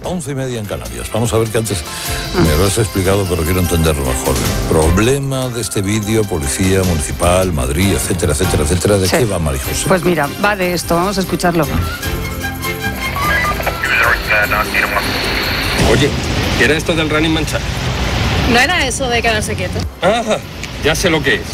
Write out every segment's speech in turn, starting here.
11:30 en Canarias. Vamos a ver que antes me lo has explicado, pero quiero entenderlo mejor. El problema de este vídeo, Policía Municipal, Madrid, etcétera, etcétera, etcétera, ¿de qué va, María José? Pues mira, va de esto, vamos a escucharlo. Oye, ¿qué era esto del running man chat? ¿No era eso de quedarse quieto? Ajá, ya sé lo que es.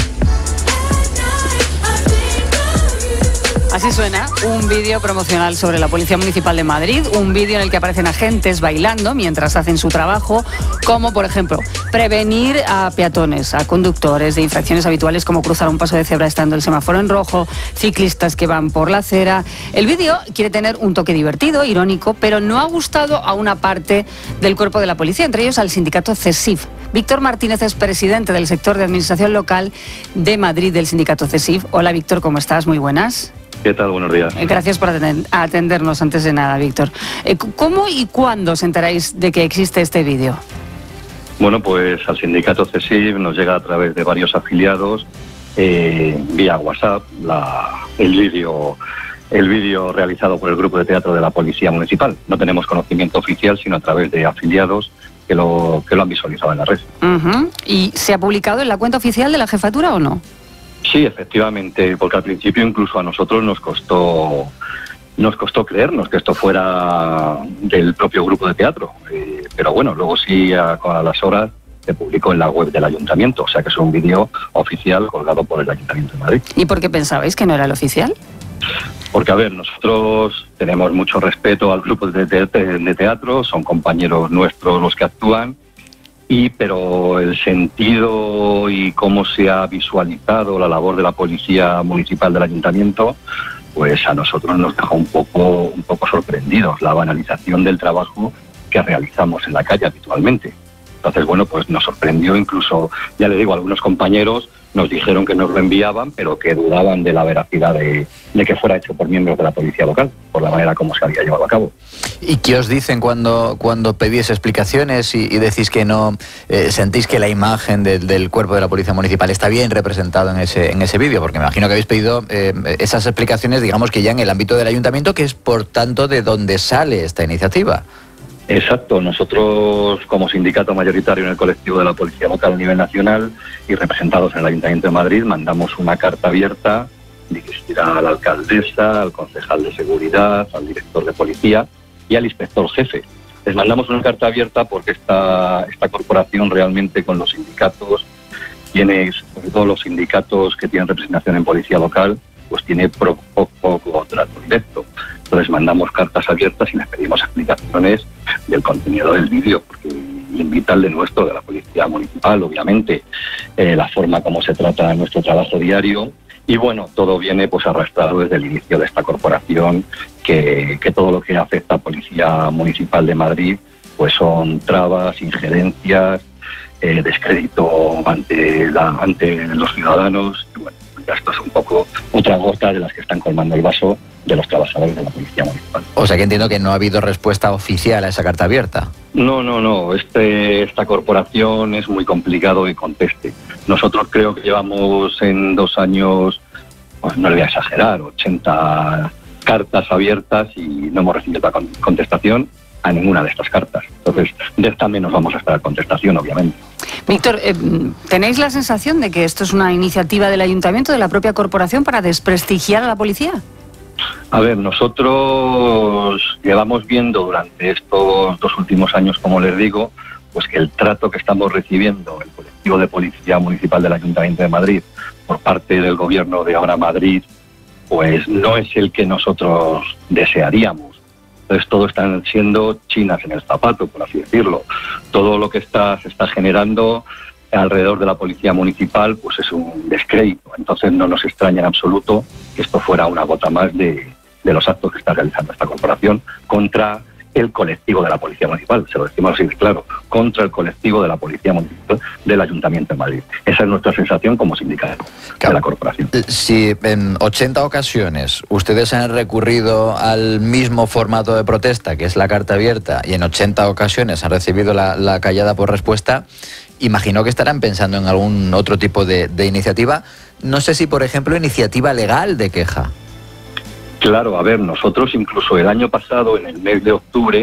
Así suena un vídeo promocional sobre la Policía Municipal de Madrid, un vídeo en el que aparecen agentes bailando mientras hacen su trabajo, como por ejemplo, prevenir a peatones, a conductores de infracciones habituales como cruzar un paso de cebra estando el semáforo en rojo, ciclistas que van por la acera. El vídeo quiere tener un toque divertido, irónico, pero no ha gustado a una parte del cuerpo de la policía, entre ellos al sindicato CESIF. Víctor Martínez es presidente del sector de administración local de Madrid del sindicato CESIF. Hola Víctor, ¿cómo estás? Muy buenas. ¿Qué tal? Buenos días. Gracias por atendernos antes de nada, Víctor. ¿Cómo y cuándo os enteráis de que existe este vídeo? Bueno, pues al sindicato CESIF nos llega a través de varios afiliados vía WhatsApp el vídeo realizado por el grupo de teatro de la Policía Municipal. No tenemos conocimiento oficial, sino a través de afiliados que lo han visualizado en la red. ¿Y se ha publicado en la cuenta oficial de la jefatura o no? Sí, efectivamente, porque al principio incluso a nosotros nos costó creernos que esto fuera del propio grupo de teatro, pero bueno, luego sí a las horas se publicó en la web del ayuntamiento, o sea que es un vídeo oficial colgado por el Ayuntamiento de Madrid. ¿Y por qué pensabais que no era el oficial? Porque, a ver, nosotros tenemos mucho respeto al grupo de teatro, son compañeros nuestros los que actúan, pero el sentido y cómo se ha visualizado la labor de la Policía Municipal del Ayuntamiento, pues a nosotros nos dejó un poco sorprendidos la banalización del trabajo que realizamos en la calle habitualmente. Entonces, bueno, pues nos sorprendió, incluso, ya le digo, algunos compañeros nos dijeron que nos lo enviaban, pero que dudaban de la veracidad de que fuera hecho por miembros de la policía local, por la manera como se había llevado a cabo. ¿Y qué os dicen cuando pedís explicaciones y decís que no sentís que la imagen del cuerpo de la Policía Municipal está bien representado en ese vídeo? Porque me imagino que habéis pedido esas explicaciones, digamos que ya en el ámbito del ayuntamiento, que es por tanto de donde sale esta iniciativa. Exacto, nosotros como sindicato mayoritario en el colectivo de la Policía Local a nivel nacional y representados en el Ayuntamiento de Madrid, mandamos una carta abierta dirigida a la alcaldesa, al concejal de seguridad, al director de policía y al inspector jefe. Les mandamos una carta abierta porque esta corporación realmente con los sindicatos tiene, sobre todo los sindicatos que tienen representación en policía local, pues tiene poco trato directo. Entonces mandamos cartas abiertas y les pedimos explicaciones del contenido del vídeo, porque invita al de nuestro, de la Policía Municipal, obviamente, la forma como se trata nuestro trabajo diario. Y bueno, todo viene pues arrastrado desde el inicio de esta corporación, que todo lo que afecta a Policía Municipal de Madrid pues son trabas, injerencias, descrédito ante los ciudadanos. Y bueno, esto es un poco otra gota de las que están colmando el vaso de los trabajadores de la Policía Municipal. O sea que entiendo que no ha habido respuesta oficial a esa carta abierta. No. Esta corporación es muy complicado que conteste. Nosotros creo que llevamos en 2 años, pues no le voy a exagerar, 80 cartas abiertas y no hemos recibido contestación a ninguna de estas cartas. Entonces, de esta menos vamos a esperar contestación, obviamente. Víctor, ¿tenéis la sensación de que esto es una iniciativa del ayuntamiento, de la propia corporación, para desprestigiar a la policía? A ver, nosotros llevamos viendo durante estos 2 últimos años, como les digo, pues que el trato que estamos recibiendo el colectivo de Policía Municipal del Ayuntamiento de Madrid por parte del gobierno de ahora Madrid, pues no es el que nosotros desearíamos. Entonces todo están siendo chinas en el zapato, por así decirlo. Todo lo que se está generando alrededor de la Policía Municipal pues es un descrédito. Entonces no nos extraña en absoluto que esto fuera una gota más de los actos que está realizando esta corporación contra el colectivo de la Policía Municipal, se lo decimos así de claro, contra el colectivo de la Policía Municipal del Ayuntamiento de Madrid. Esa es nuestra sensación como sindicato de la corporación. Si en 80 ocasiones ustedes han recurrido al mismo formato de protesta, que es la carta abierta, y en 80 ocasiones han recibido la callada por respuesta, imagino que estarán pensando en algún otro tipo de iniciativa. No sé si, por ejemplo, iniciativa legal de queja. Claro, a ver, nosotros incluso el año pasado, en el mes de octubre,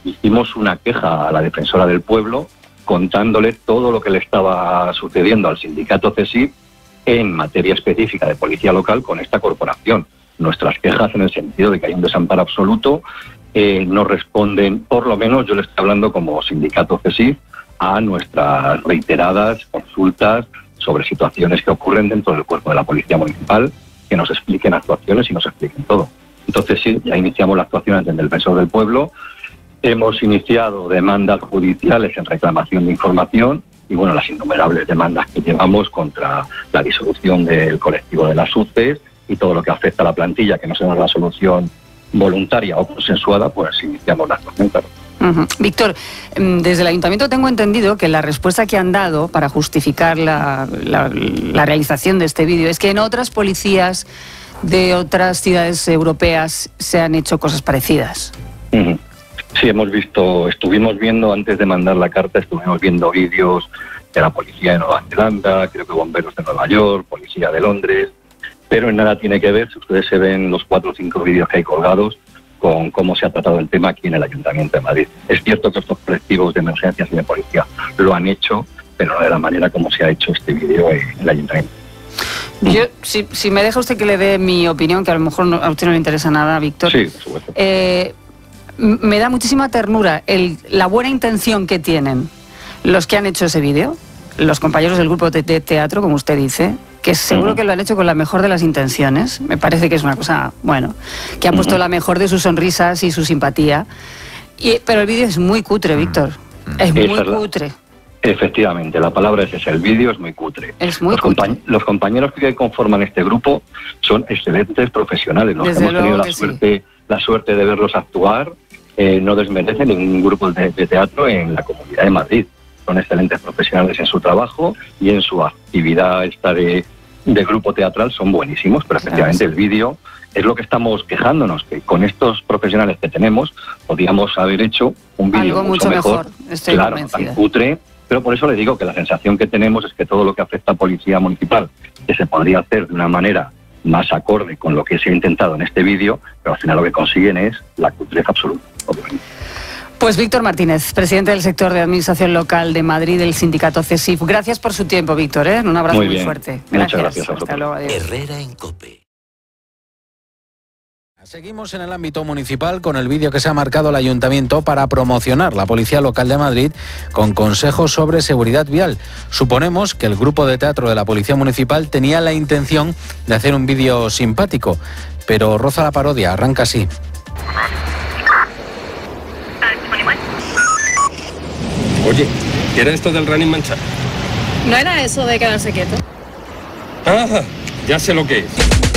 hicimos una queja a la defensora del pueblo contándole todo lo que le estaba sucediendo al sindicato CESIF en materia específica de policía local con esta corporación. Nuestras quejas en el sentido de que hay un desamparo absoluto, no responden, por lo menos yo le estoy hablando como sindicato CESIF, a nuestras reiteradas consultas sobre situaciones que ocurren dentro del cuerpo de la Policía Municipal, que nos expliquen actuaciones y nos expliquen todo. Entonces sí, ya iniciamos la actuación ante el Defensor del Pueblo, hemos iniciado demandas judiciales en reclamación de información y bueno, las innumerables demandas que llevamos contra la disolución del colectivo de las UCES y todo lo que afecta a la plantilla, que no sea una solución voluntaria o consensuada, pues iniciamos la actuación, claro. Víctor, desde el Ayuntamiento tengo entendido que la respuesta que han dado para justificar la realización de este vídeo es que en otras policías de otras ciudades europeas se han hecho cosas parecidas. Sí, estuvimos viendo, antes de mandar la carta, estuvimos viendo vídeos de la policía de Nueva Zelanda, creo que bomberos de Nueva York, policía de Londres, pero en nada tiene que ver, si ustedes se ven los 4 o 5 vídeos que hay colgados, con cómo se ha tratado el tema aquí en el Ayuntamiento de Madrid. Es cierto que estos colectivos de emergencias y de policía lo han hecho, pero no de la manera como se ha hecho este vídeo en el Ayuntamiento. Yo, si me deja usted que le dé mi opinión, que a lo mejor a usted no le interesa nada, Víctor. Sí, por supuesto. Me da muchísima ternura la buena intención que tienen los que han hecho ese vídeo, los compañeros del grupo de teatro, como usted dice, que seguro que lo han hecho con la mejor de las intenciones. Me parece que es una cosa, bueno, que han puesto la mejor de sus sonrisas y su simpatía. Pero el vídeo es muy cutre, Víctor. Es muy cutre. Efectivamente, la palabra es esa, el vídeo es muy cutre. Es muy cutre. Los compañeros que conforman este grupo son excelentes profesionales. Los que hemos tenido la suerte de verlos actuar, no desmerecen ningún grupo de teatro en la Comunidad de Madrid. Son excelentes profesionales en su trabajo y en su actividad esta de grupo teatral son buenísimos, pero efectivamente el vídeo es lo que estamos quejándonos, que con estos profesionales que tenemos podríamos haber hecho un vídeo mucho mejor. Estoy claro, convencida. tan cutre, pero por eso le digo que la sensación que tenemos es que todo lo que afecta a Policía Municipal, que se podría hacer de una manera más acorde con lo que se ha intentado en este vídeo, pero al final lo que consiguen es la cutrez absoluta, obviamente. Pues Víctor Martínez, presidente del sector de Administración Local de Madrid del sindicato CESIF. Gracias por su tiempo, Víctor. Un abrazo muy fuerte. Muchas gracias. Hasta luego. Adiós. Herrera en COPE. Seguimos en el ámbito municipal con el vídeo que se ha marcado el Ayuntamiento para promocionar la Policía Local de Madrid con consejos sobre seguridad vial. Suponemos que el grupo de teatro de la Policía Municipal tenía la intención de hacer un vídeo simpático, pero roza la parodia, arranca así. Oye, ¿qué era esto del running manchar? ¿No era eso de quedarse quieto? Ah, ya sé lo que es.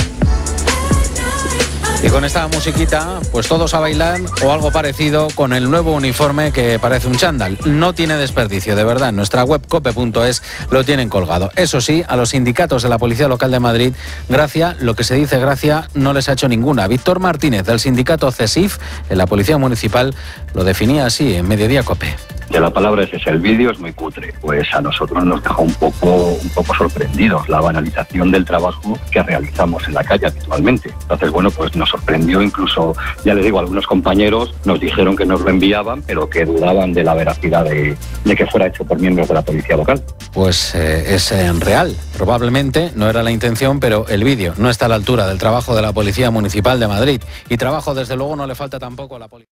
Y con esta musiquita, pues todos a bailar o algo parecido con el nuevo uniforme que parece un chándal. No tiene desperdicio, de verdad. En nuestra web cope.es lo tienen colgado. Eso sí, a los sindicatos de la Policía Local de Madrid, gracia, lo que se dice gracia, no les ha hecho ninguna. Víctor Martínez, del sindicato CESIF, en la Policía Municipal, lo definía así en Mediodía Cope. Que la palabra es esa, el vídeo es muy cutre. Pues a nosotros nos dejó un poco sorprendidos la banalización del trabajo que realizamos en la calle habitualmente. Entonces, bueno, pues nos sorprendió, incluso, ya les digo, algunos compañeros nos dijeron que nos lo enviaban, pero que dudaban de la veracidad de que fuera hecho por miembros de la policía local. Pues es real. Probablemente no era la intención, pero el vídeo no está a la altura del trabajo de la Policía Municipal de Madrid. Y trabajo, desde luego, no le falta tampoco a la policía.